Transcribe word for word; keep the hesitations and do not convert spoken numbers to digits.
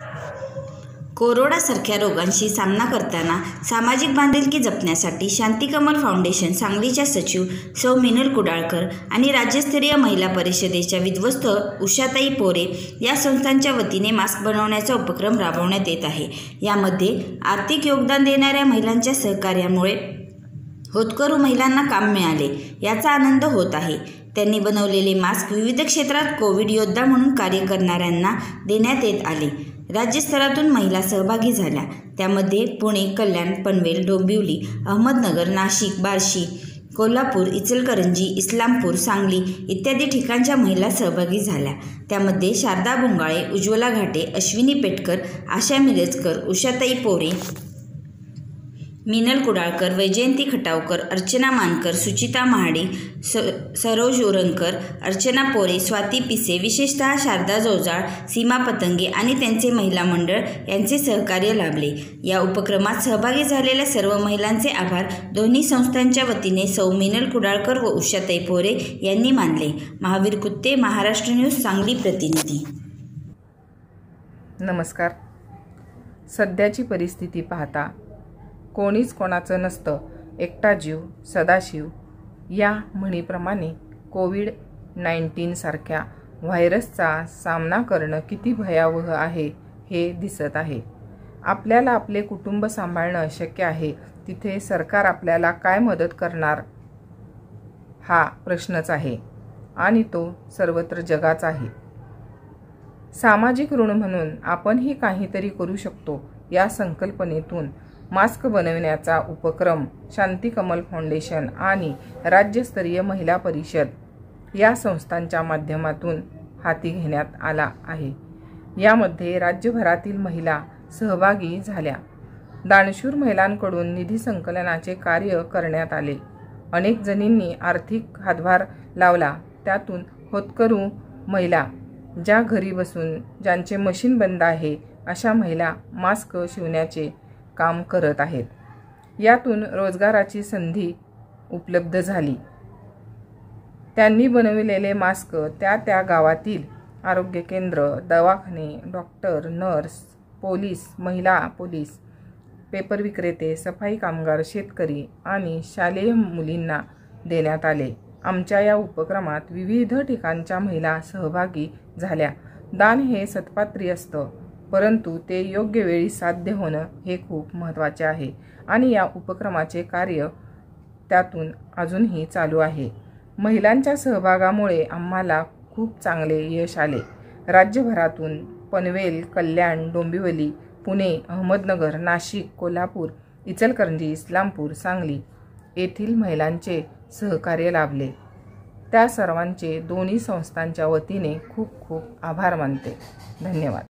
कोरोनासारख्या रोगांशी सामना करताना सामाजिक बांधिलकी जपण्यासाठी शांतिकमल फाउंडेशन सांगलीच्या सचिव सौ मिनल कुडाळकर आणि राज्यस्तरीय महिला परिषदेच्या विध्वस्त उषाताई पोरे या संस्थांच्या वतीने मास्क बनवण्याचा उपक्रम राबवण्यात येत आहे। यामध्ये आर्थिक योगदान देणाऱ्या महिलांच्या सहकार्यामुळे होतकरू महिलांना काम मिळाले, याचा आनंद होत आहे। त्यांनी बनवलेले मास्क विविध क्षेत्रात कोविड योद्धा म्हणून कार्य करणाऱ्यांना देण्यात येत आले। राज्यस्तरातून महिला सहभागी झाल्या, त्यामध्ये पुणे, कल्याण, पनवेल, डोंबिवली, अहमदनगर, नाशिक, बार्शी, कोल्हापूर, इचलकरंजी, इस्लामपूर, सांगली इत्यादी ठिकाणच्या महिला सहभागी झाल्या। त्यामध्ये शारदा बुंगाळे, उज्ज्वला घाटे, अश्विनी पेटकर, आशा मिरजकर, उषाताई पोरे, मिनल कुडाळकर, वैजयंती खटावकर, अर्चना मानकर, सुचिता महाडी, स सरोज उरणकर, अर्चना पोरे, स्वाती पिसे, विशेषतः शारदा जोजाळ, सीमा पतंगे आणि त्यांचे महिला मंडळ यांचे सहकार्य लाभले। या उपक्रमात सहभागी झालेल्या सर्व महिलांचे आभार दोन्ही संस्थांच्या वतीने सौ मिनल कुडाळकर व उषाताई पोरे यांनी मानले। महावीर कुत्ते, महाराष्ट्र न्यूज, सांगली प्रतिनिधी। नमस्कार। सध्याची परिस्थिती पाहता कोणीच कोणाचं नसतं, एकटा जीव सदाशिव या म्हणीप्रमाणे कोविड नाईन्टीन सारख्या व्हायरसचा सामना करणं किती भयावह आहे हे दिसत आहे। आपल्याला आपले कुटुंब सांभाळणं शक्य आहे, तिथे सरकार आपल्याला काय मदत करणार हा प्रश्नच आहे, आणि तो सर्वत्र जगाचा आहे। सामाजिक ऋण म्हणून आपणही काहीतरी करू शकतो या संकल्पनेतून मास्क बनवण्याचा उपक्रम शांतिकमल फाउंडेशन आणि राज्यस्तरीय महिला परिषद या संस्थांच्या माध्यमातून हाती घेण्यात आला आहे। यामध्ये राज्यभरातील महिला सहभागी झाल्या। दानशूर महिलांकडून निधी संकलनाचे कार्य करण्यात आले। अनेक जणींनी आर्थिक हातभार लावला। त्यातून होतकरू महिला, ज्या घरी बसून ज्यांचे मशीन बंद आहे अशा महिला मास्क शिवण्याचे काम करत आहेत। यातून रोजगाराची संधी उपलब्ध झाली। त्यांनी बनविलेले मास्क त्या त्या गावातील आरोग्य केंद्र, दवाखाने, डॉक्टर, नर्स, पोलीस, महिला पोलीस, पेपर विक्रेते, सफाई कामगार, शेतकरी आणि शालेय मुलींना देण्यात आले। आमच्या या उपक्रमात विविध ठिकाणच्या महिला सहभागी झाल्या। दान हे सत्पात्री असतं, परंतु ते योग्य वेळी साध्य होणं हे खूप महत्त्वाचे आहे, आणि या उपक्रमाचे कार्य त्यातून अजूनही चालू आहे। महिलांच्या सहभागामुळे आम्हाला खूप चांगले यश आले। राज्यभरातून पनवेल, कल्याण, डोंबिवली, पुणे, अहमदनगर, नाशिक, कोल्हापूर, इचलकरंजी, इस्लामपूर, सांगली येथील महिलांचे सहकार्य लाभले। त्या सर्वांचे दोन्ही संस्थांच्या वतीने खूप खूप आभार मानते। धन्यवाद।